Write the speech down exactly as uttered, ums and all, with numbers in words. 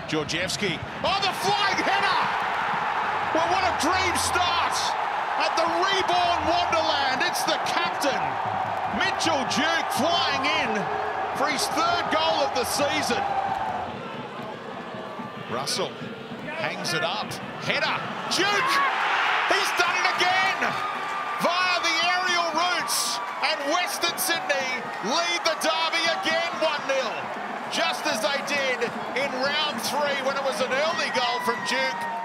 Georgievski. Oh, the flying header! Well, what a dream start at the reborn Wonderland. It's the captain, Mitch Duke, flying in for his third goal of the season. Russell hangs it up. Header. Duke! He's done it again! Via the aerial routes. And Western Sydney lead the derby again one nil. Just as they did in round three when it was an early goal from Duke.